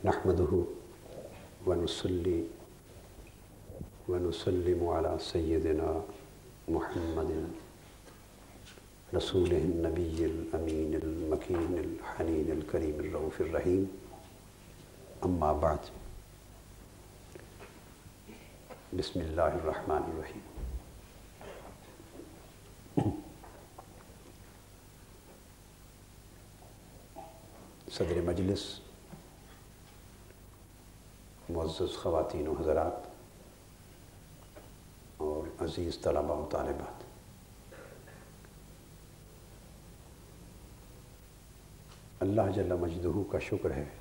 نحمده ونصلي ونسلم على سيدنا محمد رسوله النبي الأمين المكين الحنين الكريم الرؤوف الرحيم. أما بعد، بسم الله الرحمن الرحيم. صدر مجلس، معزز خواتین و حضرات اور عزیز طلباء و طالبات، اللہ جل مجدہ کا شکر ہے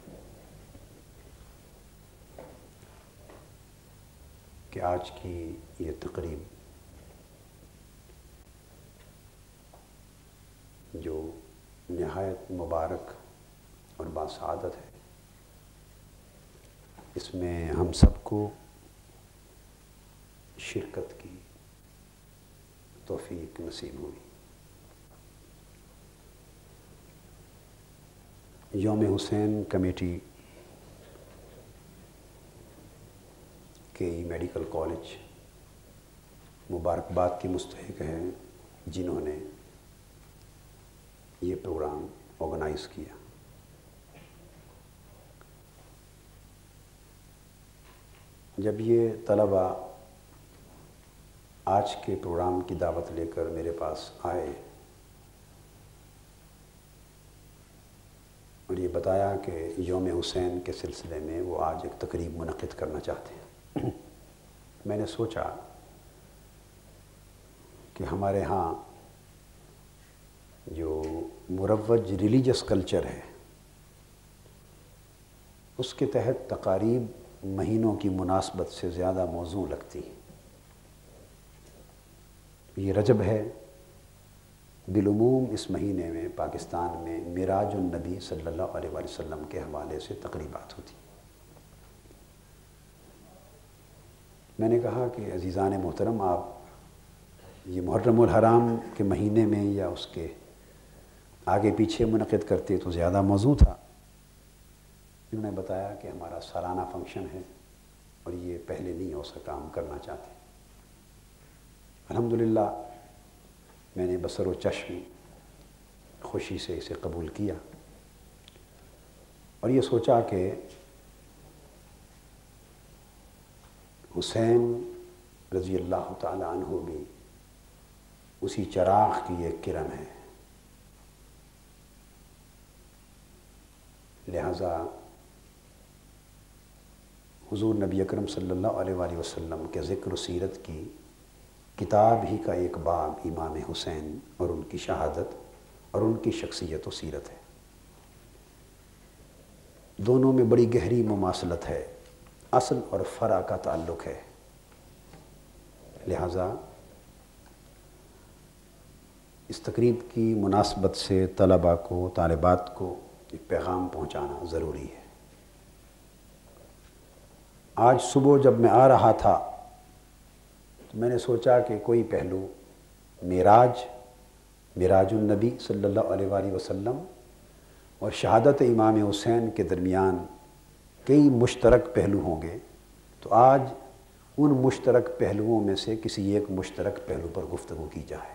کہ آج کی یہ تقریب جو نہایت مبارک اور باسعادت ہے، اس میں ہم سب کو شرکت کی توفیق نصیب ہوئی۔ یوم حسین کمیٹی کے میڈیکل کالج مبارکباد کی مستحق ہیں جنہوں نے یہ پروگرام آرگنائز کیا۔ جب یہ طلباء آج کے پروگرام کی دعوت لے کر میرے پاس آئے اور یہ بتایا کہ یوم حسین کے سلسلے میں وہ آج ایک تقریب منعقد کرنا چاہتے ہیں، میں نے سوچا کہ ہمارے ہاں جو مروج ریلیجس کلچر ہے اس کے تحت تقاریب مہینوں کی مناسبت سے زیادہ موزوں لگتی ہیں۔ یہ رجب ہے، بالعموم اس مہینے میں پاکستان میں معراج النبی صلی اللہ علیہ وسلم کے حوالے سے تقریبات ہوتی۔ میں نے کہا کہ عزیزان محترم، آپ یہ محرم الحرام کے مہینے میں یا اس کے آگے پیچھے منعقد کرتے تو زیادہ موزوں تھا۔ انہوں نے بتایا کہ ہمارا سالانہ فنکشن ہے اور یہ پہلے نہیں ہو سکا، ہم کرنا چاہتے ہیں۔ الحمدللہ میں نے بصر و چشم خوشی سے اسے قبول کیا اور یہ سوچا کہ حسین رضی اللہ تعالی عنہ بھی اسی چراغ کی ایک کرن ہے، لہذا حضور نبی اکرم صلی اللہ علیہ وآلہ وسلم کے ذکر و سیرت کی کتاب ہی کا ایک باب امام حسین اور ان کی شہادت اور ان کی شخصیت و سیرت ہے۔ دونوں میں بڑی گہری مماثلت ہے، اصل اور فرع کا تعلق ہے، لہذا اس تقریب کی مناسبت سے طلباء کو، طالبات کو ایک پیغام پہنچانا ضروری ہے۔ آج صبح جب میں آ رہا تھا تو میں نے سوچا کہ کوئی پہلو معراج النبی صلی اللہ علیہ وآلہ وسلم اور شہادت امام حسین کے درمیان کئی مشترک پہلو ہوں گے، تو آج ان مشترک پہلوؤں میں سے کسی ایک مشترک پہلو پر گفتگو کی جائے۔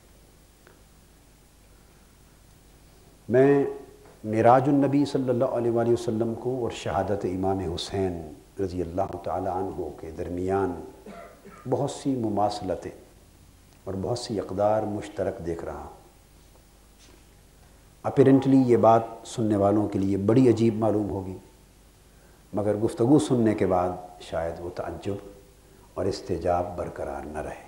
میں معراج النبی صلی اللہ علیہ وآلہ وسلم کو اور شہادت امام حسین رضی اللہ تعالی عنہ کے درمیان بہت سی مماثلتیں اور بہت سی اقدار مشترک دیکھ رہا ہوں۔ اپیرنٹلی یہ بات سننے والوں کے لیے بڑی عجیب معلوم ہوگی، مگر گفتگو سننے کے بعد شاید وہ تعجب اور استعجاب برقرار نہ رہے۔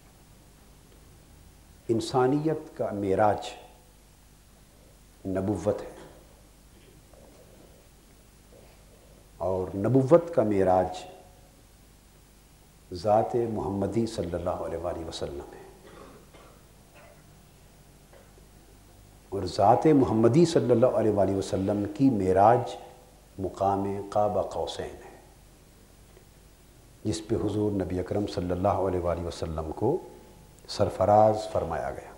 انسانیت کا معراج نبوت ہے اور نبوت کا معراج ذات محمدی صلی اللہ علیہ وآلہ وسلم ہے، اور ذات محمدی صلی اللہ علیہ وآلہ وسلم کی معراج مقام قاب قوسین ہے، جس پہ حضور نبی اکرم صلی اللہ علیہ وآلہ وسلم کو سرفراز فرمایا گیا۔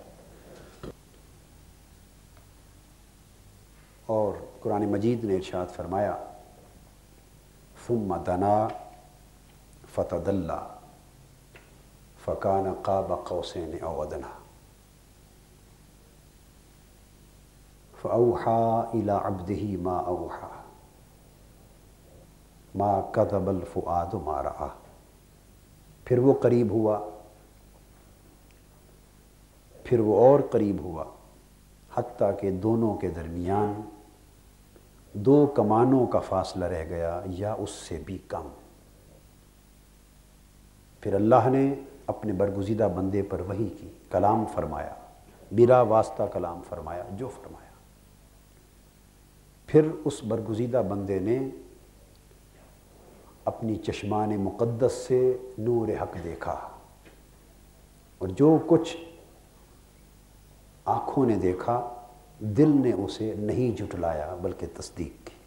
اور قرآن مجید نے ارشاد فرمایا ثم دنا فتدلى فكان قاب قوسين أو أدنى فأوحى إلى عبده ما أوحى ما كذب الفؤاد ما رأى. پھر وہ قریب ہوا، پھر وہ اور قریب ہوا، حتیٰ کہ دونوں کے درمیان 2 کمانوں کا فاصلہ رہ گیا یا اس سے بھی کم. پھر اللہ نے اپنے برگزیدہ بندے پر وحی کی، کلام فرمایا، بلا واسطہ کلام فرمایا، جو فرمایا. پھر اس برگزیدہ بندے نے اپنی چشمان مقدس سے نور حق دیکھا، اور جو کچھ آنکھوں نے دیکھا دل نے اسے نہیں جھٹلایا بلکہ تصدیق کی.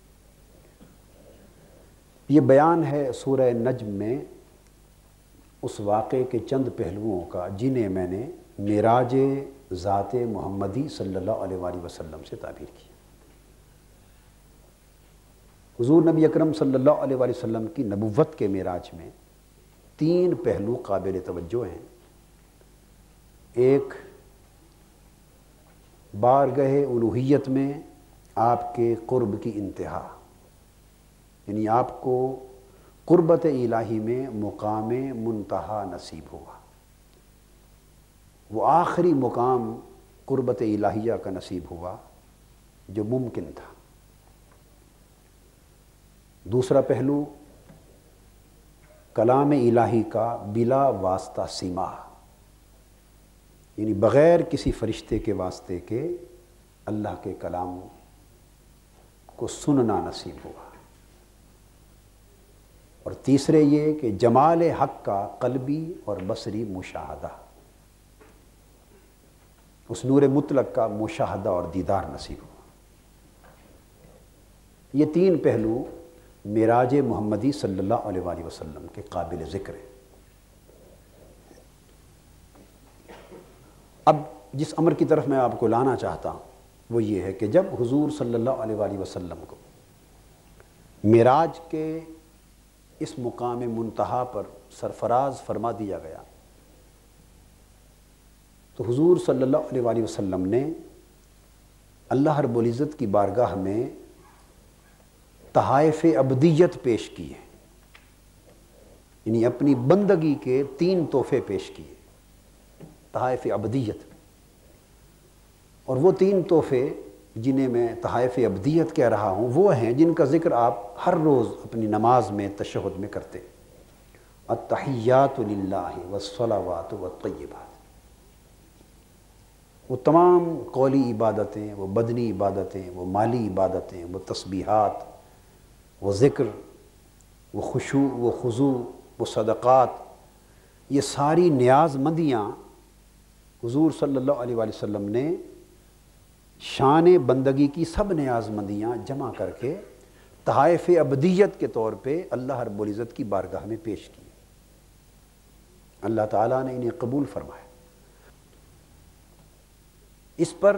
یہ بیان ہے سورہ نجم میں اس واقعے کے چند پہلوؤں کا جنہیں میں نے معراج ذات محمدی صلی اللہ علیہ وآلہ وسلم سے تعبیر کیا. حضور نبی اکرم صلی اللہ علیہ وآلہ وسلم کی نبوت کے معراج میں 3 پہلو قابل توجہ ہیں. ایک، بارگاہ الوہیت میں آپ کے قرب کی انتہا، یعنی آپ کو قربت الہی میں مقام منتہا نصیب ہوا. وہ آخری مقام قربت الہیہ کا نصیب ہوا جو ممکن تھا. دوسرا پہلو، کلام الہی کا بلا واسطہ سماع، یعنی بغیر کسی فرشتے کے واسطے کے اللہ کے کلام کو سننا نصیب ہوا. اور تیسرے یہ کہ جمال حق کا قلبی اور بصری مشاہدہ، اس نور مطلق کا مشاہدہ اور دیدار نصیب ہوا. یہ 3 پہلو معراج محمدی صلی اللہ علیہ وآلہ وسلم کے قابل ذکر ہیں. اب جس امر کی طرف میں آپ کو لانا چاہتا ہوں وہ یہ ہے کہ جب حضور صلی اللہ علیہ وآلہ وسلم کو معراج کے اس مقام منتہا پر سرفراز فرما دیا گیا تو حضور صلی اللہ علیہ وآلہ وسلم نے اللہ رب العزت کی بارگاہ میں تحائف ابدیت پیش کیے، یعنی اپنی بندگی کے 3 تحفے پیش کیے، تحائف ابدیت. اور وہ 3 تحفے جنہیں میں تحائف ابدیت کہہ رہا ہوں وہ ہیں جن کا ذکر آپ ہر روز اپنی نماز میں تشہد میں کرتے. التحیات للہ والصلوات والطیبات، وہ تمام قولی عبادتیں، وہ بدنی عبادتیں، وہ مالی عبادتیں، وہ تسبیحات، وہ ذکر، وہ خشوع، وہ خضوع، وہ صدقات، یہ ساری نیاز مندیاں حضور صلی اللہ علیہ وآلہ وسلم نے شان بندگی کی سب نیاز مندیاں جمع کر کے تحائف ابدیت کے طور پہ اللہ رب العزت کی بارگاہ میں پیش کی. اللہ تعالیٰ نے انہیں قبول فرمایا. اس پر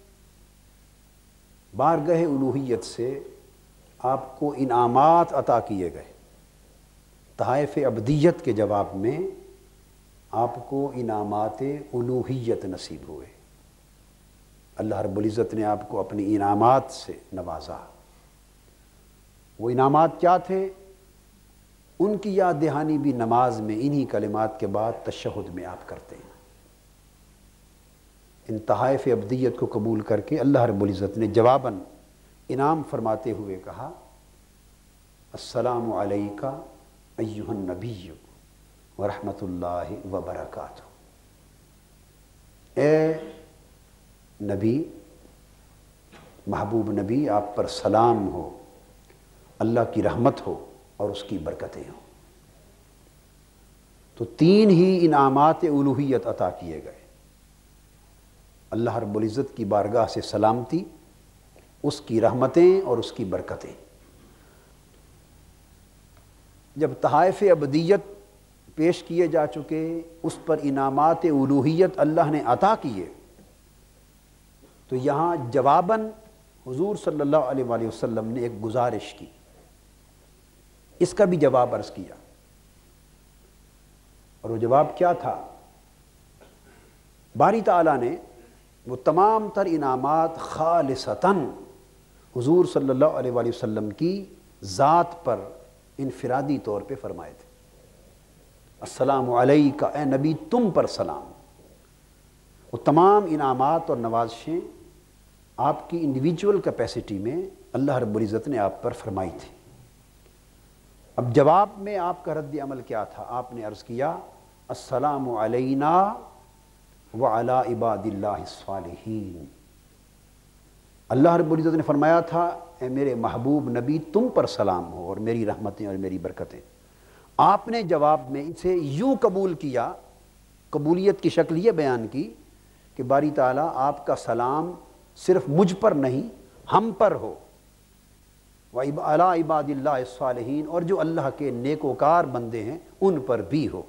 بارگاہ الوہیت سے آپ کو انعامات عطا کیے گئے. تحائف ابدیت کے جواب میں آپ کو انعامات الوہیت نصیب ہوئے. اللہ رب العزت نے آپ کو اپنی انعامات سے نوازا. وہ انعامات کیا تھے؟ ان کی یاد دہانی بھی نماز میں انہی کلمات کے بعد تشہد میں آپ کرتے ہیں. ان تحائف ابدیت کو قبول کر کے اللہ رب العزت نے جواباً انعام فرماتے ہوئے کہا السلام علیکہ ایہا النبی ورحمۃ اللہ وبرکاتہ. اے نبی، محبوب نبی، آپ پر سلام ہو، اللہ کی رحمت ہو اور اس کی برکتیں ہوں. تو 3 ہی انعامات الوہیت عطا کیے گئے. اللہ رب العزت کی بارگاہ سے سلامتی، اس کی رحمتیں اور اس کی برکتیں. جب تحائف ابدیت پیش کیے جا چکے، اس پر انعامات الوہیت اللہ نے عطا کیے، تو یہاں جواباً حضور صلی اللہ علیہ وآلہ وسلم نے ایک گزارش کی اس کا بھی جواب عرض کیا، اور وہ جواب کیا تھا؟ باری تعالیٰ نے وہ تمام تر انعامات خالصتاً حضور صلی اللہ علیہ وآلہ وسلم کی ذات پر انفرادی طور پہ فرمائے تھے۔ السلام علیکہ، اے نبی تم پر سلام۔ وہ تمام انعامات اور نوازشیں آپ کی انڈیویجول کیپیسٹی میں اللہ رب العزت نے آپ پر فرمائی تھی۔ اب جواب میں آپ کا رد عمل کیا تھا؟ آپ نے عرض کیا السلام علینا وعلی عباد اللہ الصالحین۔ اللہ رب العزت نے فرمایا تھا اے میرے محبوب نبی تم پر سلام ہو اور میری رحمتیں اور میری برکتیں۔ آپ نے جواب میں اسے یوں قبول کیا، قبولیت کی شکل یہ بیان کی کہ باری تعالیٰ آپ کا سلام صرف مجھ پر نہیں ہم پر ہو، وعلی عباد اللہ الصالحین، اور جو اللہ کے نیکوکار بندے ہیں ان پر بھی ہو۔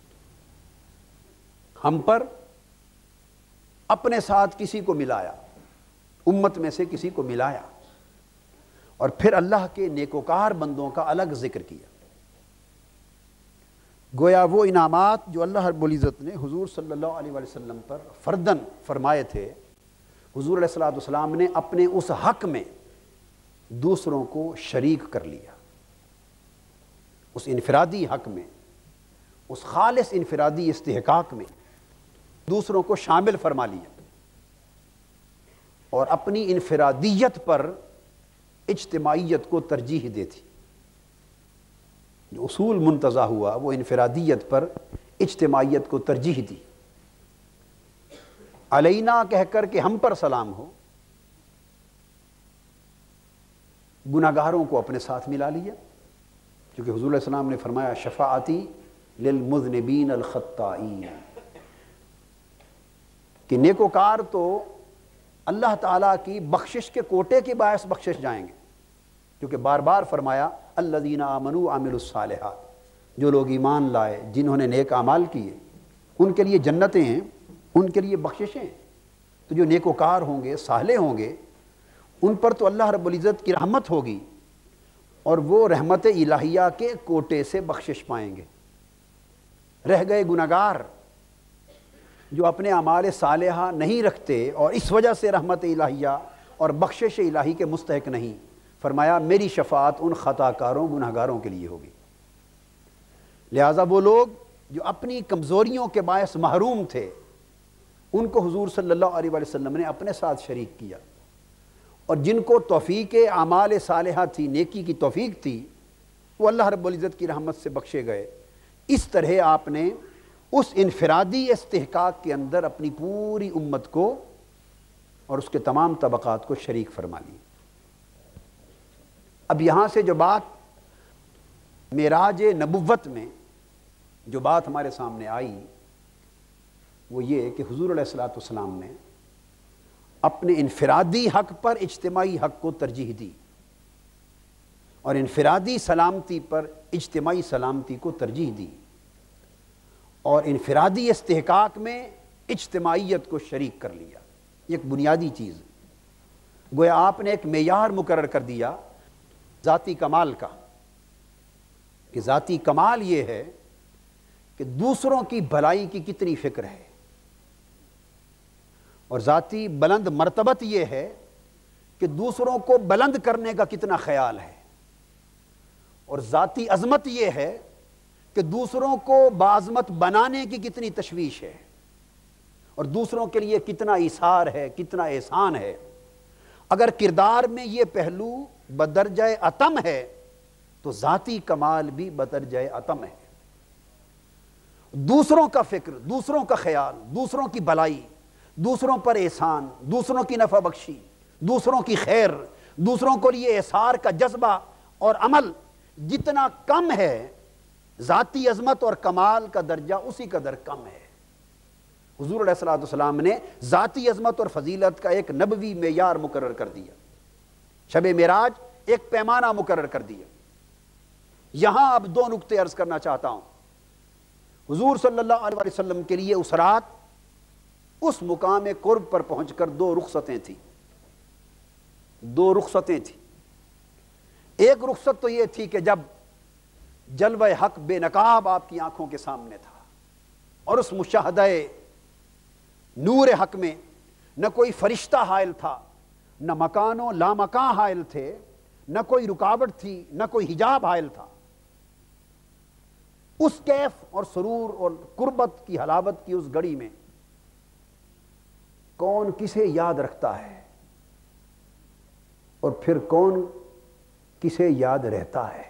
ہم پر اپنے ساتھ کسی کو ملایا، امت میں سے کسی کو ملایا، اور پھر اللہ کے نیکوکار بندوں کا الگ ذکر کیا۔ گویا وہ انعامات جو اللہ رب العزت نے حضور صلی اللہ علیہ وآلہ وسلم پر فرداً فرمائے تھے، حضور علیہ الصلوۃ والسلام نے اپنے اس حق میں دوسروں کو شریک کر لیا، اس انفرادی حق میں، اس خالص انفرادی استحقاق میں دوسروں کو شامل فرما لیا، اور اپنی انفرادیت پر اجتماعیت کو ترجیح دی تھی۔ جو اصول منتزع ہوا وہ انفرادیت پر اجتماعیت کو ترجیح دی۔ علینا کہہ کر کہ ہم پر سلام ہو، گناہگاروں کو اپنے ساتھ ملا لیا، کیونکہ حضور علیہ السلام نے فرمایا شفاعتی للمذنبین الخطائین، کہ نیکوکار تو اللہ تعالیٰ کی بخشش کے کوٹے کے باعث بخشش جائیں گے، کیونکہ بار بار فرمایا الذین آمنوا وعملوا الصالحات، جو لوگ ایمان لائے جنہوں نے نیک اعمال کیے ان کے لیے جنتیں ہیں، ان کے لیے بخششیں ہیں۔ تو جو نیکوکار ہوں گے، صالح ہوں گے، ان پر تو اللہ رب العزت کی رحمت ہوگی، اور وہ رحمت الہیہ کے کوٹے سے بخشش پائیں گے۔ رہ گئے گناہگار جو اپنے اعمال صالحہ نہیں رکھتے اور اس وجہ سے رحمت الہیہ اور بخشش الہی کے مستحق نہیں، فرمایا میری شفاعت ان خطا کاروں گناہگاروں کے لیے ہوگی۔ لہٰذا وہ لوگ جو اپنی کمزوریوں کے باعث محروم تھے ان کو حضور صلی اللہ علیہ وآلہ وسلم نے اپنے ساتھ شریک کیا، اور جن کو توفیق اعمال صالحہ تھی، نیکی کی توفیق تھی، وہ اللہ رب العزت کی رحمت سے بخشے گئے۔ اس طرح آپ نے اس انفرادی استحقاق کے اندر اپنی پوری امت کو اور اس کے تمام طبقات کو شریک فرما لی۔ اب یہاں سے جو بات معراج نبوت میں جو بات ہمارے سامنے آئی وہ یہ کہ حضور علیہ الصلوۃ والسلام نے اپنے انفرادی حق پر اجتماعی حق کو ترجیح دی، اور انفرادی سلامتی پر اجتماعی سلامتی کو ترجیح دی، اور انفرادی استحقاق میں اجتماعیت کو شریک کر لیا۔ یہ ایک بنیادی چیز ہے۔ گویا آپ نے ایک معیار مقرر کر دیا ذاتی کمال کا، کہ ذاتی کمال یہ ہے کہ دوسروں کی بھلائی کی کتنی فکر ہے، اور ذاتی بلند مرتبت یہ ہے کہ دوسروں کو بلند کرنے کا کتنا خیال ہے، اور ذاتی عظمت یہ ہے کہ دوسروں کو باعظمت بنانے کی کتنی تشویش ہے، اور دوسروں کے لیے کتنا ایثار ہے، کتنا احسان ہے۔ اگر کردار میں یہ پہلو بدرجہ اتم ہے تو ذاتی کمال بھی بدرجہ اتم ہے۔ دوسروں کا فکر، دوسروں کا خیال، دوسروں کی بھلائی، دوسروں پر احسان، دوسروں کی نفع بخشی، دوسروں کی خیر، دوسروں کو لیے احسار کا جذبہ اور عمل جتنا کم ہے، ذاتی عظمت اور کمال کا درجہ اسی قدر کم ہے۔ حضور علیہ الصلوۃ والسلام نے ذاتی عظمت اور فضیلت کا ایک نبوی معیار مقرر کر دیا، شب معراج ایک پیمانہ مقرر کر دیا۔ یہاں اب دو نکتے عرض کرنا چاہتا ہوں۔ حضور صلی اللہ علیہ وسلم کے لیے اس رات اس مقام قرب پر پہنچ کر دو رخصتیں تھیں، دو رخصتیں تھیں۔ ایک رخصت تو یہ تھی کہ جب جلوہ حق بے نقاب آپ کی آنکھوں کے سامنے تھا، اور اس مشاہدہ نور حق میں نہ کوئی فرشتہ حائل تھا، نہ مکان و لامکان حائل تھے، نہ کوئی رکاوٹ تھی، نہ کوئی حجاب حائل تھا۔ اس کیف اور سرور اور قربت کی حلاوت کی اس گھڑی میں کون کسے یاد رکھتا ہے اور پھر کون کسے یاد رہتا ہے؟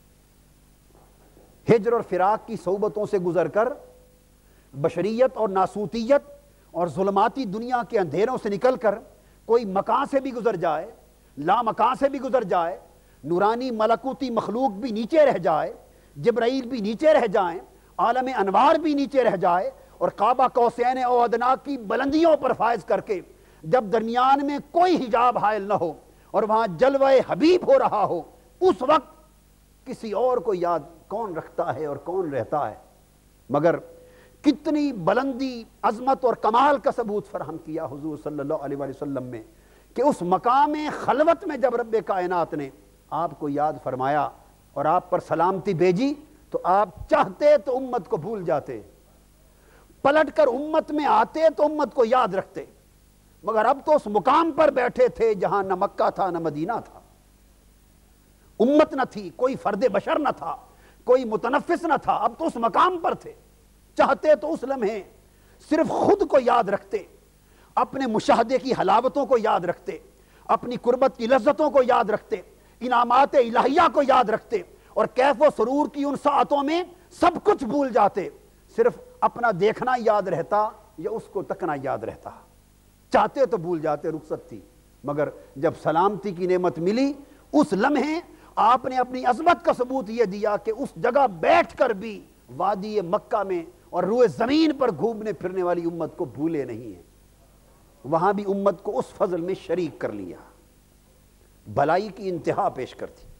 ہجر اور فراق کی صحبتوں سے گزر کر بشریت اور ناسوتیت اور ظلماتی دنیا کے اندھیروں سے نکل کر کوئی مکان سے بھی گزر جائے، لا مکان سے بھی گزر جائے، نورانی ملکوتی مخلوق بھی نیچے رہ جائے، جبرائیل بھی نیچے رہ جائیں، عالم انوار بھی نیچے رہ جائے، اور کعبہ قوسین او ادنا کی بلندیوں پر فائز کر کے جب درمیان میں کوئی حجاب حائل نہ ہو اور وہاں جلوہ حبیب ہو رہا ہو، اس وقت کسی اور کو یاد کون رکھتا ہے اور کون رہتا ہے؟ مگر کتنی بلندی، عظمت اور کمال کا ثبوت فراہم کیا حضور صلی اللہ علیہ وسلم میں کہ اس مقام خلوت میں جب رب کائنات نے آپ کو یاد فرمایا اور آپ پر سلامتی بھیجی تو آپ چاہتے تو امت کو بھول جاتے، پلٹ کر امت میں آتے تو امت کو یاد رکھتے، مگر اب تو اس مقام پر بیٹھے تھے جہاں نہ مکہ تھا نہ مدینہ تھا، امت نہ تھی، کوئی فرد بشر نہ تھا، کوئی متنفس نہ تھا، اب تو اس مقام پر تھے، چاہتے تو اس لمحے صرف خود کو یاد رکھتے، اپنے مشاہدے کی حلاوتوں کو یاد رکھتے، اپنی قربت کی لذتوں کو یاد رکھتے، انعامات الہیہ کو یاد رکھتے، اور کیف و سرور کی ان ساعتوں میں سب کچھ بھول جاتے، صرف اپنا دیکھنا یاد رہتا یا اس کو تکنا یاد رہتا۔ چاہتے تو بھول جاتے، رخصت تھی، مگر جب سلامتی کی نعمت ملی اس لمحے آپ نے اپنی عظمت کا ثبوت یہ دیا کہ اس جگہ بیٹھ کر بھی وادی مکہ میں اور روئے زمین پر گھومنے پھرنے والی امت کو بھولے نہیں ہیں، وہاں بھی امت کو اس فضل میں شریک کر لیا، بھلائی کی انتہا پیش کر دی۔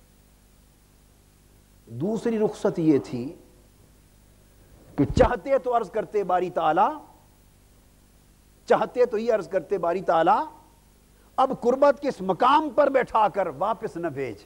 دوسری رخصت یہ تھی کہ چاہتے تو عرض کرتے باری تعالیٰ، چاہتے تو یہ عرض کرتے باری تعالیٰ اب قربت کے اس مقام پر بیٹھا کر واپس نہ بھیج،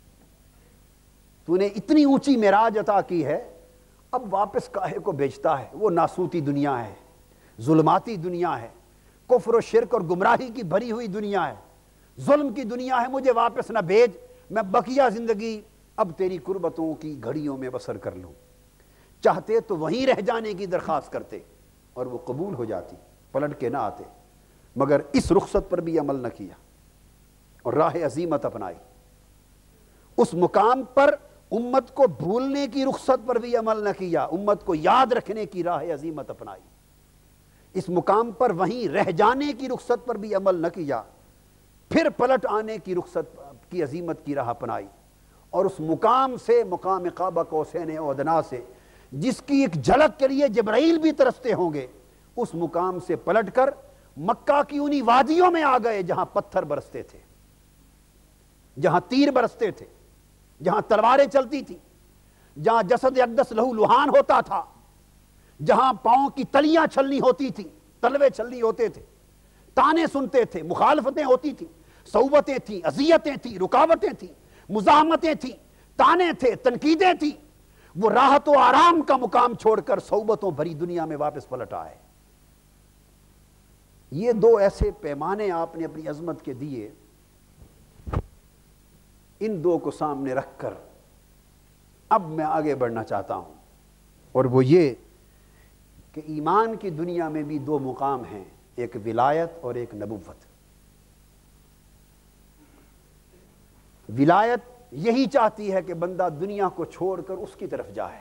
تو نے اتنی اونچی معراج عطا کی ہے، اب واپس کاہے کو بھیجتا ہے؟ وہ ناسوتی دنیا ہے، ظلماتی دنیا ہے، کفر و شرک اور گمراہی کی بھری ہوئی دنیا ہے، ظلم کی دنیا ہے، مجھے واپس نہ بھیج، میں بقیہ زندگی اب تیری قربتوں کی گھڑیوں میں بسر کر لوں۔ چاہتے تو وہیں رہ جانے کی درخواست کرتے اور وہ قبول ہو جاتی، پلٹ کے نہ آتے، مگر اس رخصت پر بھی عمل نہ کیا اور راہ عزیمت اپنائی۔ اس مقام پر امت کو بھولنے کی رخصت پر بھی عمل نہ کیا، امت کو یاد رکھنے کی راہ عزیمت اپنائی۔ اس مقام پر وہیں رہ جانے کی رخصت پر بھی عمل نہ کیا، پھر پلٹ آنے کی رخصت کی عزیمت کی راہ اپنائی، اور اس مقام سے، مقام قاب قوسین او ادنا سے جس کی ایک جھلک کے لیے جبرائیل بھی ترستے ہوں گے، اس مقام سے پلٹ کر مکہ کی انہی وادیوں میں آ گئے جہاں پتھر برستے تھے، جہاں تیر برستے تھے، جہاں تلواریں چلتی تھی، جہاں جسد اقدس لہو لہان ہوتا تھا، جہاں پاؤں کی تلیاں چھلنی ہوتی تھی، تلوے چھلنی ہوتے تھے، تانے سنتے تھے، مخالفتیں ہوتی تھیں، صعوبتیں تھیں، اذیتیں تھیں، رکاوٹیں تھیں، مزاحمتیں تھیں، تانے تھے، تنقیدیں تھیں، وہ راحت و آرام کا مقام چھوڑ کر صعوبتوں بھری دنیا میں واپس پلٹ آئے۔ یہ دو ایسے پیمانے آپ نے اپنی عظمت کے دیے، ان دو کو سامنے رکھ کر اب میں آگے بڑھنا چاہتا ہوں، اور وہ یہ کہ ایمان کی دنیا میں بھی دو مقام ہیں، ایک ولایت اور ایک نبوت۔ ولایت یہی چاہتی ہے کہ بندہ دنیا کو چھوڑ کر اس کی طرف جائے،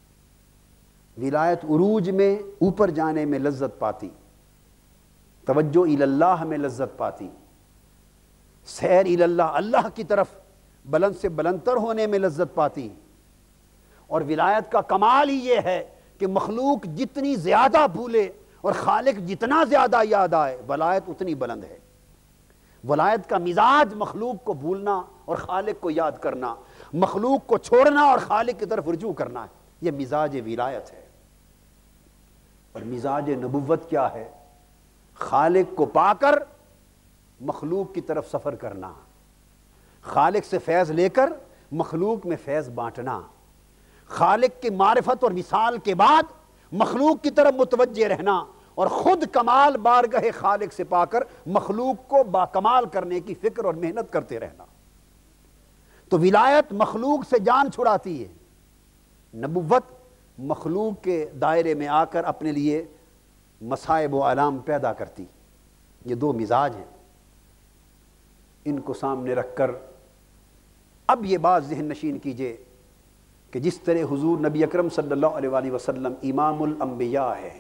ولایت عروج میں، اوپر جانے میں لذت پاتی، توجہ اللہ میں لذت پاتی، سیر اللہ، اللہ کی طرف بلند سے بلندتر ہونے میں لذت پاتی۔ اور ولایت کا کمال ہی یہ ہے کہ مخلوق جتنی زیادہ بھولے اور خالق جتنا زیادہ یاد آئے، ولایت اتنی بلند ہے۔ ولایت کا مزاج مخلوق کو بھولنا اور خالق کو یاد کرنا، مخلوق کو چھوڑنا اور خالق کی طرف رجوع کرنا ہے، یہ مزاج ولایت ہے۔ اور مزاج نبوت کیا ہے؟ خالق کو پا کر مخلوق کی طرف سفر کرنا، خالق سے فیض لے کر مخلوق میں فیض بانٹنا، خالق کی معرفت اور مثال کے بعد مخلوق کی طرف متوجہ رہنا اور خود کمال بارگاہ خالق سے پا کر مخلوق کو باکمال کرنے کی فکر اور محنت کرتے رہنا۔ تو ولایت مخلوق سے جان چھڑاتی ہے، نبوت مخلوق کے دائرے میں آ کر اپنے لیے مصائب و آلام پیدا کرتی۔ یہ دو مزاج ہیں، ان کو سامنے رکھ کر اب یہ بات ذہن نشین کیجئے کہ جس طرح حضور نبی اکرم صلی اللہ علیہ وآلہ وسلم امام الانبیاء ہے،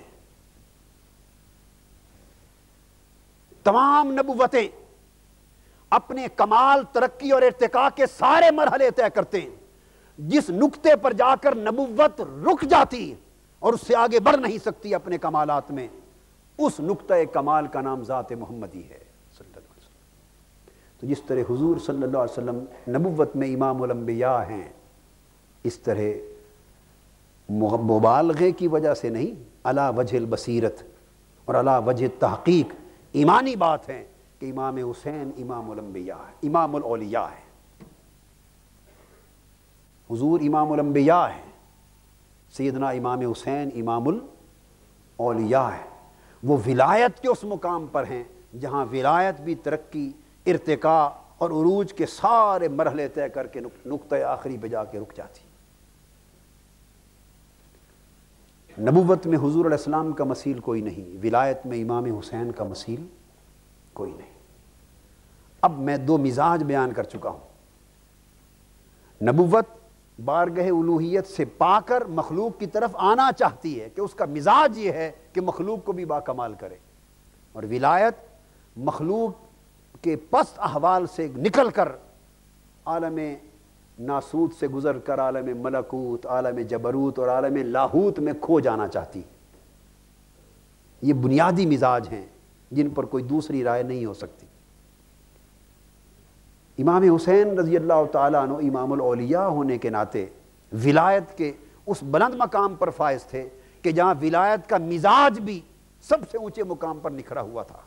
تمام نبوتیں اپنے کمال، ترقی اور ارتقاء کے سارے مرحلے طے کرتے ہیں، جس نقطے پر جا کر نبوت رک جاتی اور اس سے آگے بڑھ نہیں سکتی اپنے کمالات میں، اس نقطہ کمال کا نام ذات محمدی ہے صلی اللہ علیہ وسلم۔ تو جس طرح حضور صلی اللہ علیہ وسلم نبوت میں امام الانبیاء ہیں، اس طرح مبالغے کی وجہ سے نہیں، علی وجہ البصیرت اور علی وجہ التحقیق ایمانی بات ہے کہ امام حسین امام الانبیاء ہے، امام الاولیاء ہے۔ حضور امام الانبیاء ہے، سیدنا امام حسین امام الاولیاء ہے۔ وہ ولایت کے اس مقام پر ہیں جہاں ولایت بھی ترقی، ارتقاء اور عروج کے سارے مرحلے طے کر کے نقطہ آخری پہ جا کے رک جاتی۔ نبوت میں حضور علیہ السلام کا مثیل کوئی نہیں، ولایت میں امام حسین کا مثیل کوئی نہیں۔ اب میں دو مزاج بیان کر چکا ہوں۔ نبوت بارگاہ الوہیت سے پا کر مخلوق کی طرف آنا چاہتی ہے کہ اس کا مزاج یہ ہے کہ مخلوق کو بھی باکمال کرے، اور ولایت مخلوق کے پست احوال سے نکل کر عالم ناسوت سے گزر کر عالم ملکوت، عالم جبروت اور عالم لاہوت میں کھو جانا چاہتی۔ یہ بنیادی مزاج ہیں جن پر کوئی دوسری رائے نہیں ہو سکتی۔ امام حسین رضی اللہ تعالیٰ عنہ امام الاولیاء ہونے کے ناطے ولایت کے اس بلند مقام پر فائز تھے کہ جہاں ولایت کا مزاج بھی سب سے اونچے مقام پر نکھرا ہوا تھا۔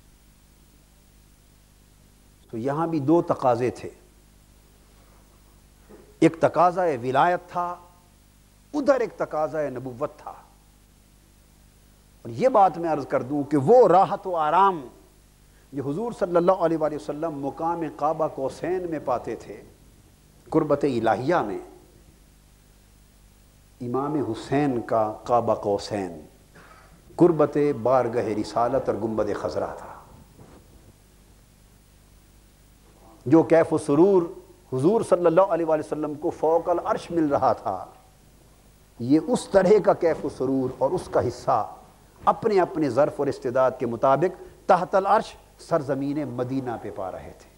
تو یہاں بھی دو تقاضے تھے، ایک تقاضا ولایت تھا، ادھر ایک تقاضا نبوت تھا۔ اور یہ بات میں عرض کر دوں کہ وہ راحت و آرام جو حضور صلی اللہ علیہ وآلہ وسلم مقام قاب قوسین میں پاتے تھے، قربت الہیہ میں، امام حسین کا قاب قوسین قربت بارگاہ رسالت اور گنبد خضرا تھا۔ جو کیف و سرور حضور صلی اللہ علیہ وآلہ وسلم کو فوق العرش مل رہا تھا، یہ اس طرح کا کیف و سرور اور اس کا حصہ اپنے اپنے ظرف اور استعداد کے مطابق تحت العرش سرزمین مدینہ پہ پا رہے تھے۔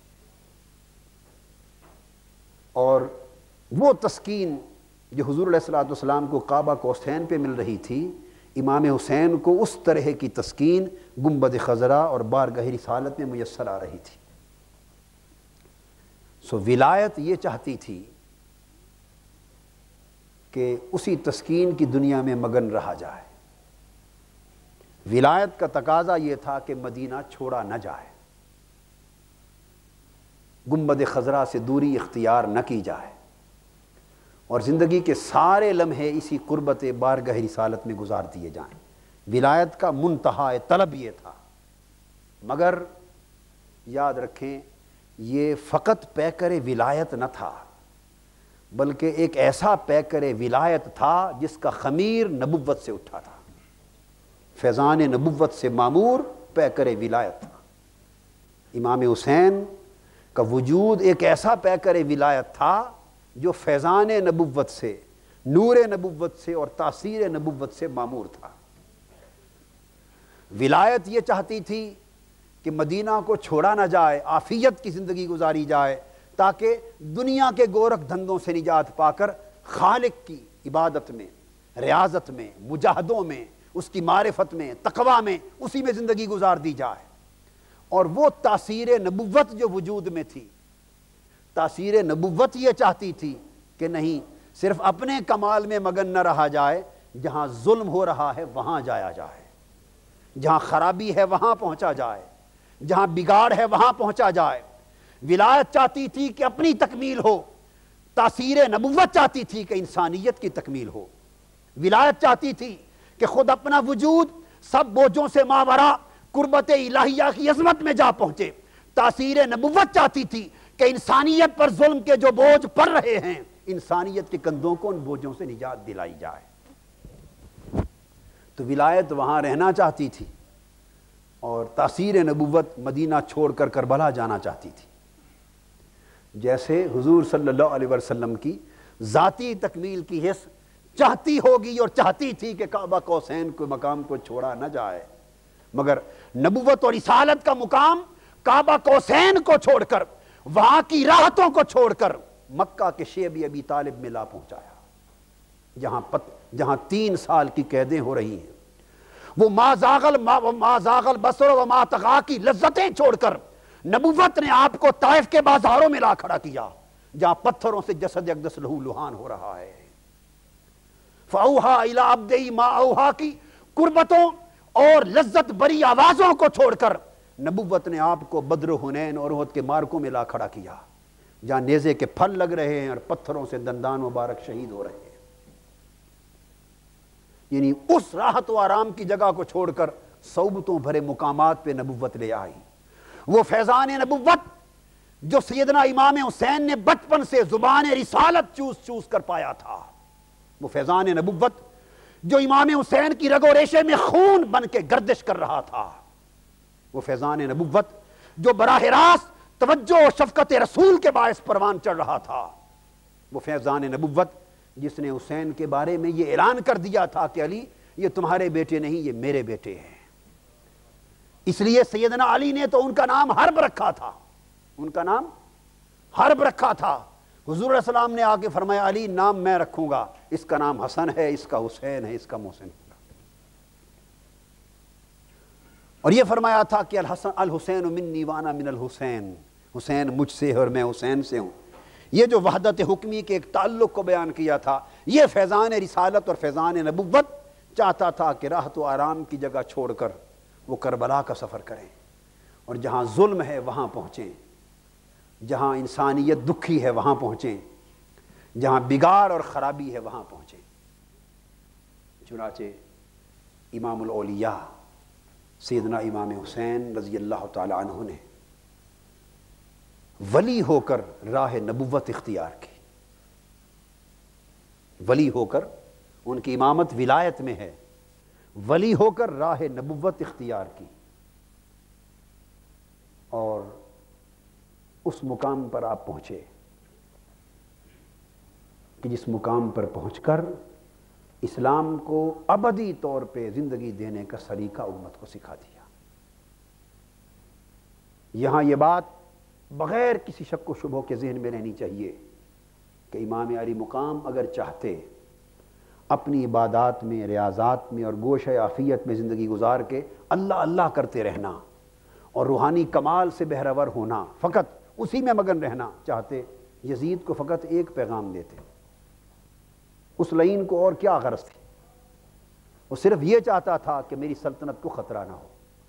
اور وہ تسکین جو حضور علیہ السلام کو قاب قوسین پہ مل رہی تھی، امام حسین کو اس طرح کی تسکین گنبد خضرا اور بارگاہ رسالت میں میسر آ رہی تھی۔ سو ولایت یہ چاہتی تھی کہ اسی تسکین کی دنیا میں مگن رہا جائے۔ ولایت کا تقاضا یہ تھا کہ مدینہ چھوڑا نہ جائے، گنبد خضرا سے دوری اختیار نہ کی جائے، اور زندگی کے سارے لمحے اسی قربت بارگاہ رسالت میں گزار دیے جائیں۔ ولایت کا منتہا طلب یہ تھا۔ مگر یاد رکھیں، یہ فقط پیکر ولایت نہ تھا، بلکہ ایک ایسا پیکر ولایت تھا جس کا خمیر نبوت سے اٹھا تھا، فیضان نبوت سے معمور پیکر ولایت تھا۔ امام حسین کا وجود ایک ایسا پیکر ولایت تھا جو فیضان نبوت سے، نور نبوت سے اور تاثیر نبوت سے معمور تھا۔ ولایت یہ چاہتی تھی کہ مدینہ کو چھوڑا نہ جائے، عافیت کی زندگی گزاری جائے، تاکہ دنیا کے گورکھ دھندوں سے نجات پا کر خالق کی عبادت میں، ریاضت میں، مجاہدوں میں، اس کی معرفت میں، تقوی میں، اسی میں زندگی گزار دی جائے۔ اور وہ تاثیر نبوت جو وجود میں تھی، تاثیر نبوت یہ چاہتی تھی کہ نہیں، صرف اپنے کمال میں مگن نہ رہا جائے، جہاں ظلم ہو رہا ہے وہاں جایا جائے، جہاں خرابی ہے وہاں پہنچا جائے، جہاں بگاڑ ہے وہاں پہنچا جائے۔ ولایت چاہتی تھی کہ اپنی تکمیل ہو، تاثیر نبوت چاہتی تھی کہ انسانیت کی تکمیل ہو، ولایت چاہتی تھی کہ خود اپنا وجود سب بوجھوں سے ماورا قربت الہیہ کی عظمت میں جا پہنچے، تاثیر نبوت چاہتی تھی کہ انسانیت پر ظلم کے جو بوجھ پڑ رہے ہیں انسانیت کے کندھوں کو ان بوجھوں سے نجات دلائی جائے۔ تو ولایت وہاں رہنا چاہتی تھی اور تاثیر نبوت مدینہ چھوڑ کر کربلا جانا چاہتی تھی۔ جیسے حضور صلی اللہ علیہ وسلم کی ذاتی تکمیل کی حس چاہتی ہوگی اور چاہتی تھی کہ کعبہ قوسین کو مقام کو چھوڑا نہ جائے، مگر نبوت اور رسالت کا مقام کعبہ قوسین کو چھوڑ کر، وہاں کی راحتوں کو چھوڑ کر مکہ کے شیب ابی طالب میں لا پہنچایا، جہاں 3 سال کی قیدیں ہو رہی ہیں۔ وہ ما زاغ البصر وما طغی کی لذتیں چھوڑ کر نبوت نے آپ کو طائف کے بازاروں میں لا کھڑا کیا، جہاں پتھروں سے جسد اقدس لہو لہان ہو رہا ہے۔ فَأَوْحَىٰ إِلَىٰ عَبْدِهِ مَا أَوْحَىٰ کی قربتوں اور لذت بری آوازوں کو چھوڑ کر نبوت نے آپ کو بدر، حنین اور احد کے مارکوں میں لا کھڑا کیا، جہاں نیزے کے پھل لگ رہے ہیں اور پتھروں سے دندان مبارک شہید ہو رہے ہیں۔ یعنی اس راحت و آرام کی جگہ کو چھوڑ کر صعوبتوں بھرے مقامات پہ نبوت لے آئی۔ وہ فیضان نبوت جو سیدنا امام حسین نے بچپن سے زبان رسالت چوس کر پایا تھا، وہ فیضان نبوت جو امام حسین کی رگ و ریشے میں خون بن کے گردش کر رہا تھا، وہ فیضان نبوت جو براہ راست توجہ و شفقت رسول کے باعث پروان چڑھ رہا تھا، وہ فیضان نبوت جس نے حسین کے بارے میں یہ اعلان کر دیا تھا کہ علی یہ تمہارے بیٹے نہیں، یہ میرے بیٹے ہیں۔ اس لیے سیدنا علی نے تو ان کا نام حرب رکھا تھا، ان کا نام حرب رکھا تھا۔ حضور علیہ السلام نے آ کے فرمایا علی نام میں رکھوں گا، اس کا نام حسن ہے، اس کا حسین ہے، اس کا محسن ہوگا۔ اور یہ فرمایا تھا کہ الحسین منی وانا من الحسین، حسین مجھ سے ہے اور میں حسین سے ہوں۔ یہ جو وحدت حکمی کے ایک تعلق کو بیان کیا تھا، یہ فیضان رسالت اور فیضان نبوت چاہتا تھا کہ راحت و آرام کی جگہ چھوڑ کر وہ کربلا کا سفر کریں اور جہاں ظلم ہے وہاں پہنچیں، جہاں انسانیت دکھی ہے وہاں پہنچیں، جہاں بگاڑ اور خرابی ہے وہاں پہنچیں۔ چنانچہ امام الاولیاء سیدنا امام حسین رضی اللہ تعالی عنہ نے ولی ہو کر راہ نبوت اختیار کی، ولی ہو کر، ان کی امامت ولایت میں ہے، ولی ہو کر راہ نبوت اختیار کی اور اس مقام پر آپ پہنچے کہ جس مقام پر پہنچ کر اسلام کو ابدی طور پہ زندگی دینے کا سلیقہ امت کو سکھا دیا۔ یہاں یہ بات بغیر کسی شک و شبہ کے ذہن میں رہنی چاہیے کہ امام علی مقام اگر چاہتے اپنی عبادات میں، ریاضات میں اور گوشہ عافیت میں زندگی گزار کے اللہ اللہ کرتے رہنا اور روحانی کمال سے بہرور ہونا، فقط اسی میں مگن رہنا چاہتے، یزید کو فقط ایک پیغام دیتے۔ اس لعین کو اور کیا غرض تھی؟ وہ صرف یہ چاہتا تھا کہ میری سلطنت کو خطرہ نہ ہو،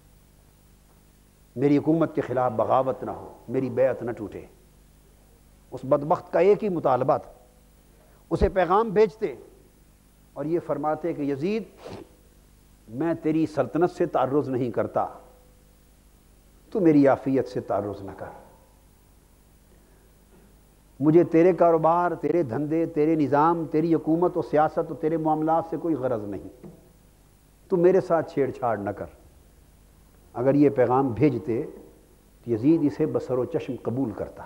میری حکومت کے خلاف بغاوت نہ ہو، میری بیعت نہ ٹوٹے۔ اس بدبخت کا ایک ہی مطالبہ تھا، اسے پیغام بھیجتے اور یہ فرماتے کہ یزید میں تیری سلطنت سے تعرض نہیں کرتا، تو میری عافیت سے تعرض نہ کر، مجھے تیرے کاروبار، تیرے دھندے، تیرے نظام، تیری حکومت و سیاست و تیرے معاملات سے کوئی غرض نہیں، تو میرے ساتھ چھیڑ چھاڑ نہ کر۔ اگر یہ پیغام بھیجتے تو یزید اسے بسر و چشم قبول کرتا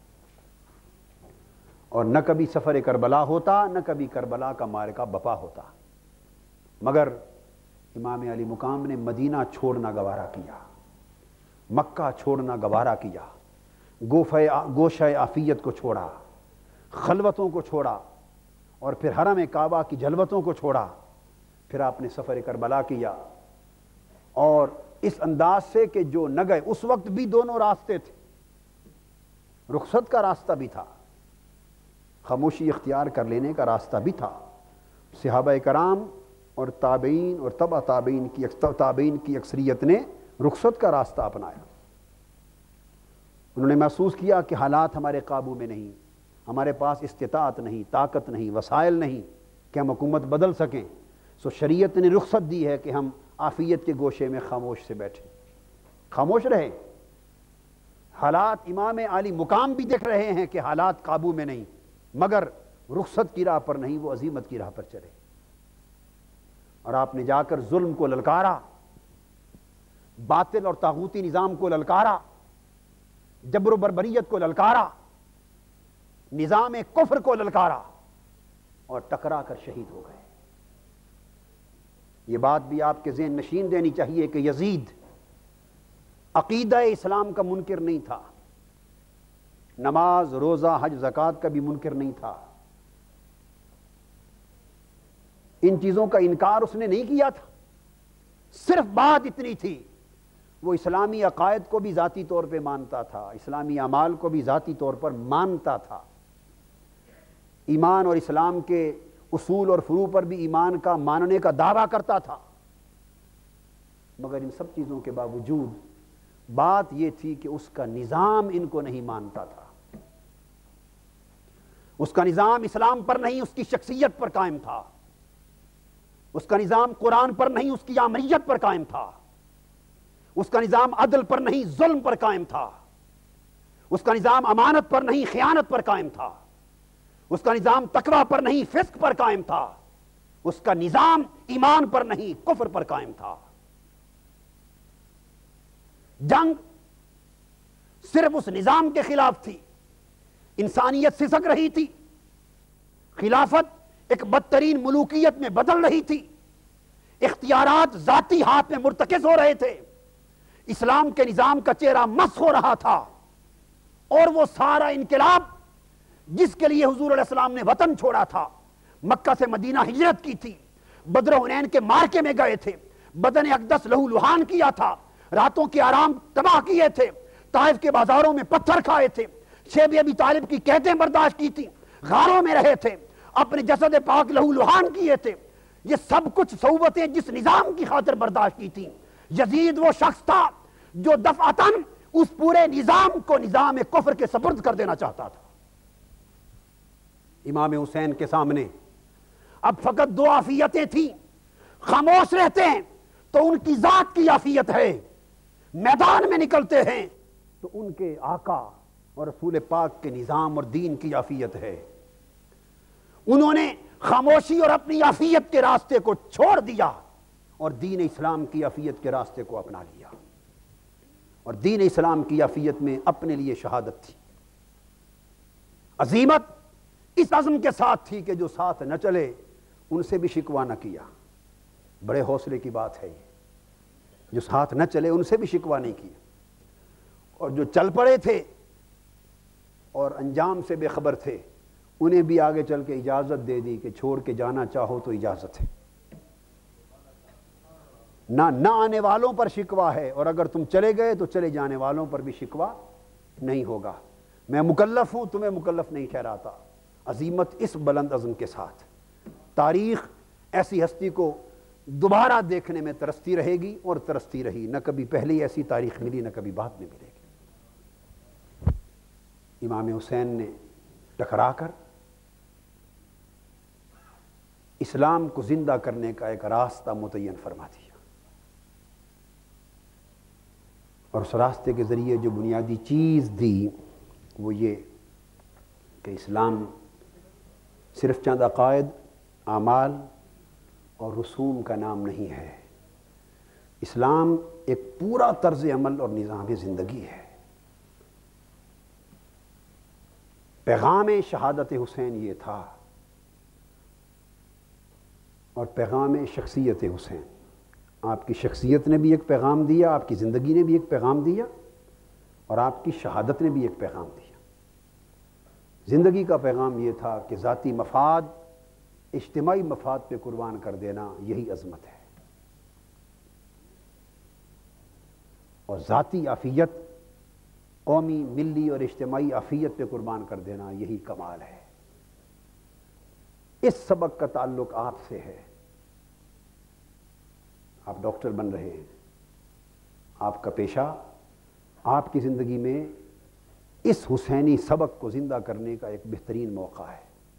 اور نہ کبھی سفر کربلا ہوتا، نہ کبھی کربلا کا معرکہ بپا ہوتا، مگر امام علی مقام نے مدینہ چھوڑنا گوارا کیا، مکہ چھوڑنا گوارا کیا، گوشہ عافیت کو چھوڑا، خلوتوں کو چھوڑا اور پھر حرم کعبہ کی جلوتوں کو چھوڑا، پھر آپ نے سفر کربلا کیا، اور اس انداز سے کہ جو نہ گئے، اس وقت بھی دونوں راستے تھے، رخصت کا راستہ بھی تھا، خاموشی اختیار کر لینے کا راستہ بھی تھا۔ صحابہ کرام اور تابعین اور تبع تابعین کی اکثریت نے رخصت کا راستہ اپنایا۔ انہوں نے محسوس کیا کہ حالات ہمارے قابو میں نہیں، ہمارے پاس استطاعت نہیں، طاقت نہیں، وسائل نہیں کہ ہم حکومت بدل سکیں، سو شریعت نے رخصت دی ہے کہ ہم عافیت کے گوشے میں خاموش سے بیٹھیں، خاموش رہیں۔ حالات امام عالی مقام بھی دیکھ رہے ہیں کہ حالات قابو میں نہیں، مگر رخصت کی راہ پر نہیں، وہ عزیمت کی راہ پر چلے۔ اور آپ نے جا کر ظلم کو للکارا، باطل اور طاغوتی نظام کو للکارا، جبر و بربریت کو للکارا، نظام کفر کو للکارا، اور ٹکرا کر شہید ہو گئے۔ یہ بات بھی آپ کے ذہن نشین دینی چاہیے کہ یزید عقیدہ اسلام کا منکر نہیں تھا، نماز، روزہ، حج، زکوٰۃ کا بھی منکر نہیں تھا، ان چیزوں کا انکار اس نے نہیں کیا تھا، صرف بات اتنی تھی وہ اسلامی عقائد کو بھی ذاتی طور پہ مانتا تھا، اسلامی اعمال کو بھی ذاتی طور پر مانتا تھا، ایمان اور اسلام کے اصول اور فروع پر بھی ایمان کا ماننے کا دعویٰ کرتا تھا، مگر ان سب چیزوں کے باوجود بات یہ تھی کہ اس کا نظام ان کو نہیں مانتا تھا، اس کا نظام اسلام پر نہیں، اس کی شخصیت پر قائم تھا، اس کا نظام قرآن پر نہیں، اس کی آمریت پر قائم تھا، اس کا نظام عدل پر نہیں، ظلم پر قائم تھا، اس کا نظام امانت پر نہیں، خیانت پر قائم تھا، اس کا نظام تقوی پر نہیں، فسق پر قائم تھا، اس کا نظام ایمان پر نہیں، کفر پر قائم تھا۔ جنگ صرف اس نظام کے خلاف تھی، انسانیت سسک رہی تھی، خلافت ایک بدترین ملوکیت میں بدل رہی تھی، اختیارات ذاتی ہاتھ میں مرتکز ہو رہے تھے، اسلام کے نظام کا چہرہ مسخ ہو رہا تھا، اور وہ سارا انقلاب جس کے لیے حضور علیہ السلام نے وطن چھوڑا تھا، مکہ سے مدینہ ہجرت کی تھی، بدر و حنین کے مارکے میں گئے تھے، بدن اقدس لہو لہان کیا تھا، راتوں کے آرام تباہ کیے تھے، طائف کے بازاروں میں پتھر کھائے تھے، شیب ابی طالب کی قحطیں برداشت کی تھی، غاروں میں رہے تھے، اپنے جسد پاک لہو لہان کیے تھے، یہ سب کچھ صعوبتیں جس نظام کی خاطر برداشت کی تھی۔ یزید وہ شخص تھا جو دفعتاً اس پورے نظام کو نظام کفر کے سپرد کر دینا چاہتا تھا۔ امام حسین کے سامنے اب فقط دو عافیتیں تھیں، خاموش رہتے ہیں تو ان کی ذات کی عافیت ہے، میدان میں نکلتے ہیں تو ان کے آقا اور رسول پاک کے نظام اور دین کی عافیت ہے۔ انہوں نے خاموشی اور اپنی عافیت کے راستے کو چھوڑ دیا اور دین اسلام کی عافیت کے راستے کو اپنا لیا، اور دین اسلام کی عافیت میں اپنے لیے شہادت تھی۔ عزیمت اس عزم کے ساتھ تھی کہ جو ساتھ نہ چلے ان سے بھی شکوہ نہ کیا، بڑے حوصلے کی بات ہے یہ، جو ساتھ نہ چلے ان سے بھی شکوہ نہیں کیا، اور جو چل پڑے تھے اور انجام سے بے خبر تھے انہیں بھی آگے چل کے اجازت دے دی کہ چھوڑ کے جانا چاہو تو اجازت ہے، نہ آنے والوں پر شکوہ ہے، اور اگر تم چلے گئے تو چلے جانے والوں پر بھی شکوہ نہیں ہوگا، میں مکلف ہوں تمہیں مکلف نہیں ٹھہراتا۔ عزیمت اس بلند عزم کے ساتھ تاریخ ایسی ہستی کو دوبارہ دیکھنے میں ترستی رہے گی، اور ترستی رہی، نہ کبھی پہلے ایسی تاریخ ملی نہ کبھی بعد میں ملے گی۔ امام حسین نے ٹکرا کر اسلام کو زندہ کرنے کا ایک راستہ متعین فرما دیا، اور اس راستے کے ذریعے جو بنیادی چیز دی وہ یہ کہ اسلام صرف چند عقائد، اعمال اور رسوم کا نام نہیں ہے، اسلام ایک پورا طرز عمل اور نظام زندگی ہے۔ پیغام شہادت حسین یہ تھا، اور پیغام شخصیت حسین، آپ کی شخصیت نے بھی ایک پیغام دیا، آپ کی زندگی نے بھی ایک پیغام دیا، اور آپ کی شہادت نے بھی ایک پیغام دیا۔ زندگی کا پیغام یہ تھا کہ ذاتی مفاد اجتماعی مفاد پہ قربان کر دینا یہی عظمت ہے، اور ذاتی عافیت قومی، ملی اور اجتماعی عافیت پہ قربان کر دینا یہی کمال ہے۔ اس سبق کا تعلق آپ سے ہے، آپ ڈاکٹر بن رہے ہیں، آپ کا پیشہ آپ کی زندگی میں اس حسینی سبق کو زندہ کرنے کا ایک بہترین موقع ہے۔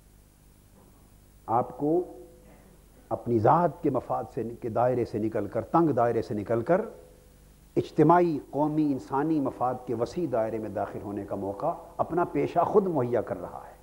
آپ کو اپنی ذات کے مفاد کے دائرے سے نکل کر، تنگ دائرے سے نکل کر اجتماعی، قومی، انسانی مفاد کے وسیع دائرے میں داخل ہونے کا موقع اپنا پیشہ خود مہیا کر رہا ہے۔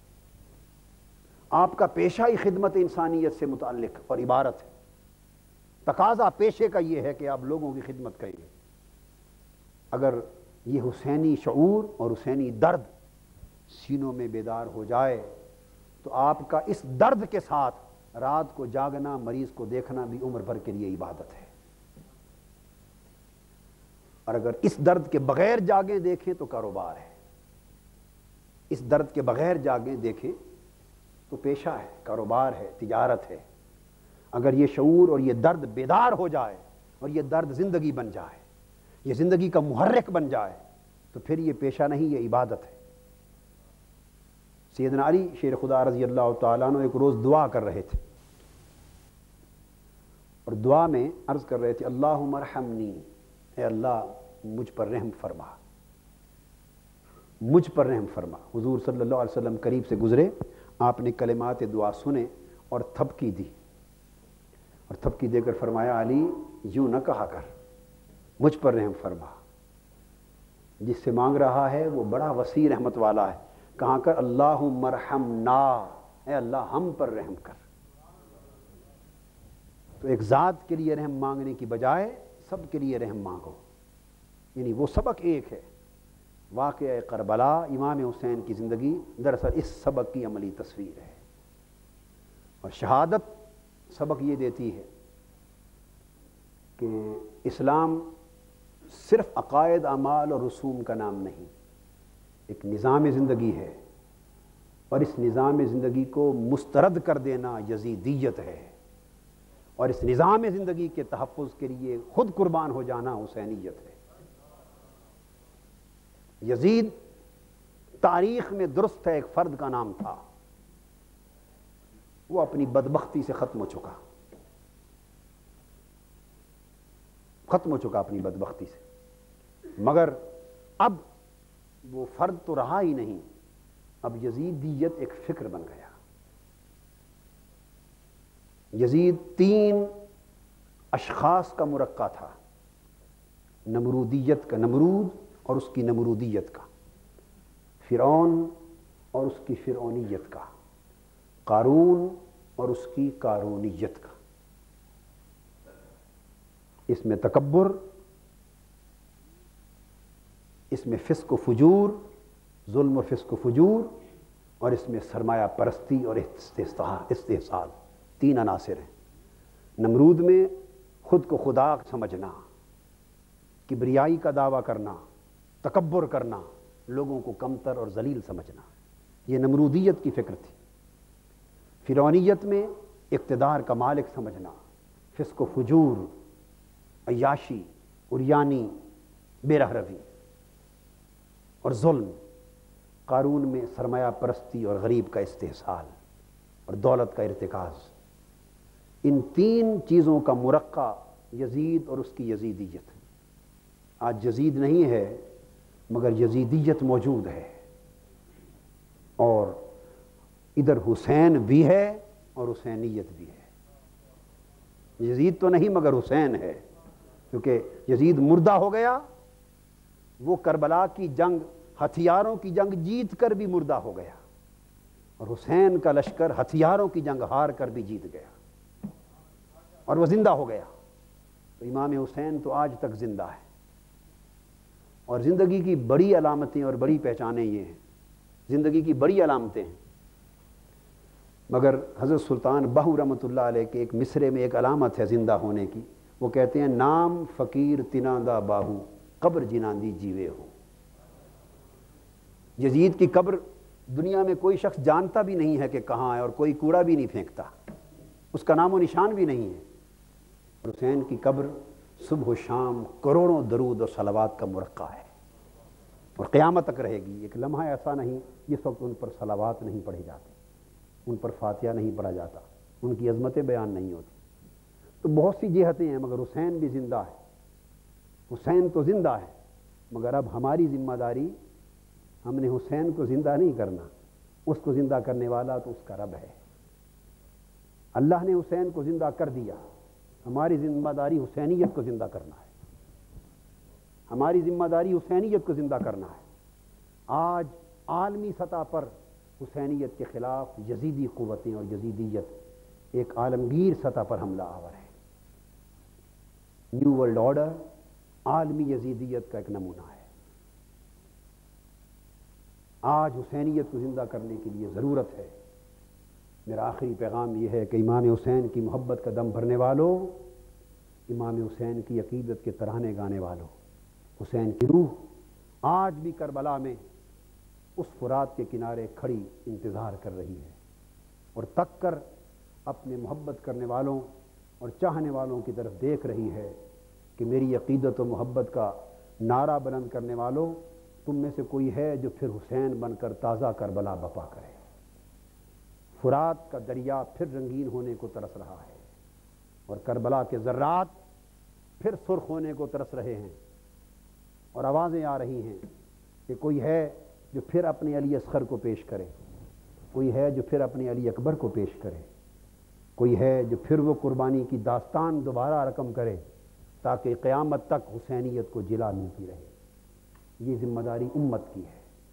آپ کا پیشہ ہی خدمت انسانیت سے متعلق اور عبارت ہے۔ تقاضا پیشے کا یہ ہے کہ آپ لوگوں کی خدمت کریں۔ اگر یہ حسینی شعور اور حسینی درد سینوں میں بیدار ہو جائے تو آپ کا اس درد کے ساتھ رات کو جاگنا، مریض کو دیکھنا بھی عمر بھر کے لیے عبادت ہے۔ اور اگر اس درد کے بغیر جاگیں دیکھیں تو کاروبار ہے، اس درد کے بغیر جاگیں دیکھیں تو پیشہ ہے، کاروبار ہے، تجارت ہے۔ اگر یہ شعور اور یہ درد بیدار ہو جائے اور یہ درد زندگی بن جائے، یہ زندگی کا محرک بن جائے، تو پھر یہ پیشہ نہیں، یہ عبادت ہے۔ سیدنا علی شیر خدا رضی اللہ تعالیٰ عنہ ایک روز دعا کر رہے تھے، اور دعا میں عرض کر رہے تھے اللہم ارحمنی، اے اللہ مجھ پر رحم فرما، مجھ پر رحم فرما۔ حضور صلی اللہ علیہ وسلم قریب سے گزرے، آپ نے کلمات دعا سنے اور تھپکی دی، اور تھپکی دے کر فرمایا علی یوں نہ کہا کر، مجھ پر رحم فرما۔ جس سے مانگ رہا ہے وہ بڑا وسیع رحمت والا ہے، کہاں کر اللہم ارحمنا، اے اللہ ہم پر رحم کر۔ تو ایک ذات کے لیے رحم مانگنے کی بجائے سب کے لیے رحم مانگو، یعنی وہ سبق ایک ہے۔ واقعہ کربلا، امام حسین کی زندگی دراصل اس سبق کی عملی تصویر ہے، اور شہادت سبق یہ دیتی ہے کہ اسلام صرف عقائد، اعمال اور رسوم کا نام نہیں، ایک نظام زندگی ہے، اور اس نظام زندگی کو مسترد کر دینا یزیدیت ہے، اور اس نظام زندگی کے تحفظ کے لیے خود قربان ہو جانا حسینیت ہے۔ یزید تاریخ میں درست ہے ایک فرد کا نام تھا، وہ اپنی بدبختی سے ختم ہو چکا، ختم ہو چکا اپنی بدبختی سے، مگر اب وہ فرد تو رہا ہی نہیں، اب یزیدیت ایک فکر بن گیا۔ یزید 3 اشخاص کا مرکب تھا، نمرودیت کا، نمرود اور اس کی نمرودیت کا، فرعون اور اس کی فرعونیت کا، قارون اور اس کی قارونیت کا۔ اس میں تکبر، اس میں فسق و فجور، ظلم و فسق و فجور، اور اس میں سرمایہ پرستی اور استحصال، 3 عناصر ہیں۔ نمرود میں خود کو خدا سمجھنا، کبریائی کا دعویٰ کرنا، تکبر کرنا، لوگوں کو کمتر اور ذلیل سمجھنا، یہ نمرودیت کی فکر تھی۔ فرعونیت میں اقتدار کا مالک سمجھنا، فسق و فجور، عیاشی، عریانی، بے رہ روی اور ظلم۔ قارون میں سرمایہ پرستی اور غریب کا استحصال اور دولت کا ارتکاز۔ ان 3 چیزوں کا مرکب یزید اور اس کی یزیدیت۔ آج یزید نہیں ہے مگر یزیدیت موجود ہے، اور ادھر حسین بھی ہے اور حسینیت بھی ہے۔ یزید تو نہیں مگر حسین ہے، کیونکہ یزید مردہ ہو گیا، وہ کربلا کی جنگ، ہتھیاروں کی جنگ جیت کر بھی مردہ ہو گیا، اور حسین کا لشکر ہتھیاروں کی جنگ ہار کر بھی جیت گیا، اور وہ زندہ ہو گیا۔ تو امام حسین تو آج تک زندہ ہے، اور زندگی کی بڑی علامتیں اور بڑی پہچانیں یہ ہیں، زندگی کی بڑی علامتیں ہیں۔ مگر حضرت سلطان بہو رحمۃ اللہ علیہ کے ایک مصرے میں ایک علامت ہے زندہ ہونے کی، وہ کہتے ہیں نام فقیر تناندہ باہو، قبر جناندی جیوے ہو۔ یزید کی قبر دنیا میں کوئی شخص جانتا بھی نہیں ہے کہ کہاں ہے، اور کوئی کوڑا بھی نہیں پھینکتا، اس کا نام و نشان بھی نہیں ہے۔ حسین کی قبر صبح و شام کروڑوں درود اور صلوات کا مرقع ہے، اور قیامت تک رہے گی۔ ایک لمحہ ایسا نہیں جس وقت ان پر صلوات نہیں پڑھی جاتی، ان پر فاتحہ نہیں پڑھا جاتا، ان کی عظمتیں بیان نہیں ہوتی۔ تو بہت سی جہتیں ہیں، مگر حسین بھی زندہ ہے، حسین تو زندہ ہے، مگر اب ہماری ذمہ داری ہم نے حسین کو زندہ نہیں کرنا، اس کو زندہ کرنے والا تو اس کا رب ہے۔ اللہ نے حسین کو زندہ کر دیا، ہماری ذمہ داری حسینیت کو زندہ کرنا ہے، ہماری ذمہ داری حسینیت کو زندہ کرنا ہے۔ آج عالمی سطح پر حسینیت کے خلاف یزیدی قوتیں اور یزیدیت ایک عالمگیر سطح پر حملہ آور ہے۔ نیو ورلڈ آرڈر عالمی یزیدیت کا ایک نمونہ ہے۔ آج حسینیت کو زندہ کرنے کے لیے ضرورت ہے۔ میرا آخری پیغام یہ ہے کہ امام حسین کی محبت کا دم بھرنے والوں، امام حسین کی عقیدت کے ترانے گانے والوں، حسین کی روح آج بھی کربلا میں اس فرات کے کنارے کھڑی انتظار کر رہی ہے اور تک کر اپنے محبت کرنے والوں اور چاہنے والوں کی طرف دیکھ رہی ہے کہ میری عقیدت و محبت کا نعرہ بلند کرنے والوں، تم میں سے کوئی ہے جو پھر حسین بن کر تازہ کربلا بپا کرے۔ فرات کا دریا پھر رنگین ہونے کو ترس رہا ہے اور کربلا کے ذرات پھر سرخ ہونے کو ترس رہے ہیں، اور آوازیں آ رہی ہیں کہ کوئی ہے جو پھر اپنے علی اصغر کو پیش کرے، کوئی ہے جو پھر اپنے علی اکبر کو پیش کرے، کوئی ہے جو پھر وہ قربانی کی داستان دوبارہ رقم کرے تاکہ قیامت تک حسینیت کو جلا ملتی رہے۔ یہ ذمہ داری امت کی ہے۔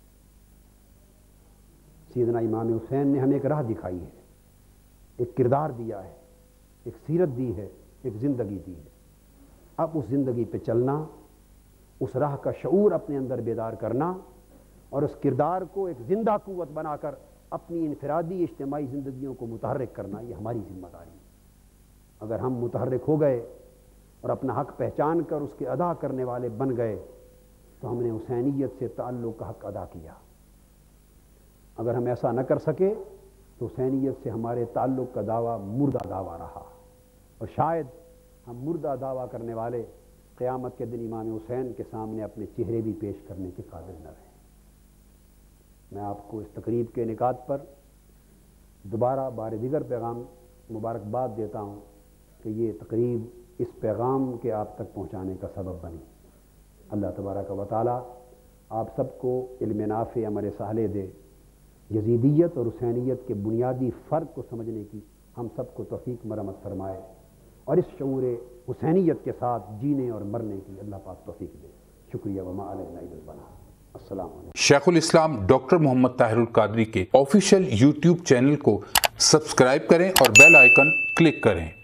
سیدنا امام حسین نے ہمیں ایک راہ دکھائی ہے، ایک کردار دیا ہے، ایک سیرت دی ہے، ایک زندگی دی ہے۔ اب اس زندگی پہ چلنا، اس راہ کا شعور اپنے اندر بیدار کرنا اور اس کردار کو ایک زندہ قوت بنا کر اپنی انفرادی اجتماعی زندگیوں کو متحرک کرنا، یہ ہماری ذمہ داری ہے۔ اگر ہم متحرک ہو گئے اور اپنا حق پہچان کر اس کے ادا کرنے والے بن گئے تو ہم نے حسینیت سے تعلق کا حق ادا کیا۔ اگر ہم ایسا نہ کر سکے تو حسینیت سے ہمارے تعلق کا دعویٰ مردہ دعویٰ رہا، اور شاید ہم مردہ دعویٰ کرنے والے قیامت کے دن امام حسین کے سامنے اپنے چہرے بھی پیش کرنے کے قابل نہ رہیں۔ میں آپ کو اس تقریب کے انعقاد پر دوبارہ بار دیگر پیغام مبارکباد دیتا ہوں کہ یہ تقریب اس پیغام کے آپ تک پہنچانے کا سبب بنی۔ اللہ تبارک و تعالی آپ سب کو علم نافع، عمل صالح دے، یزیدیت اور حسینیت کے بنیادی فرق کو سمجھنے کی ہم سب کو توفیق مرحمت فرمائے، اور اس شعور حسینیت کے ساتھ جینے اور مرنے کی اللہ پاک توفیق دے۔ شکریہ، وما علینا الا البلاغ۔ السلام علیکم۔ شیخ الاسلام ڈاکٹر محمد طاہر القادری کے آفیشیل یوٹیوب چینل کو سبسکرائب کریں اور بیل آئیکن کلک کریں۔